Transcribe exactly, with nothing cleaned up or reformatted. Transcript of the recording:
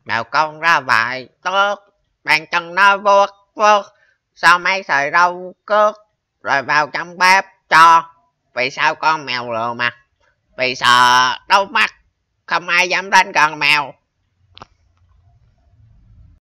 Mèo con ra vài tớt, bàn chân nó vuốt vuốt, sao mấy sợi râu cướp, rồi vào trong bếp cho. Vì sao con mèo lừa mặt? Vì sợ đau mắt, không ai dám đánh con mèo.